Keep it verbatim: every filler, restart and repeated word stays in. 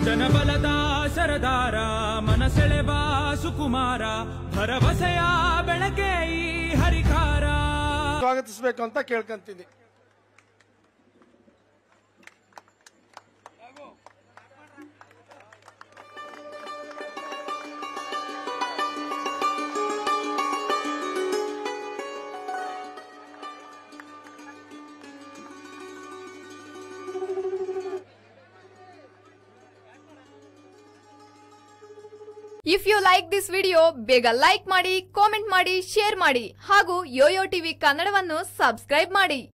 ಜನಬಲದ ಸರದಾರ ಮನಸೆಳೆವ ಸುಕುಮಾರ ಭರವಸೆಯ ಬೆಳಕೆ ಈ ಹರಿಕಾರ ಸ್ವಾಗತಿಸಬೇಕು ಅಂತ ಕೇಳ್ಕೊಂತೀನಿ. If you like this video ಬೇಗ ಲೈಕ್ ಮಾಡಿ, ಕಾಮೆಂಟ್ ಮಾಡಿ, ಶೇರ್ ಮಾಡಿ ಹಾಗೂ ಯೋಯೋ ಟಿವಿ ಕನ್ನಡವನ್ನು ಸಬ್ಸ್ಕ್ರೈಬ್ ಮಾಡಿ.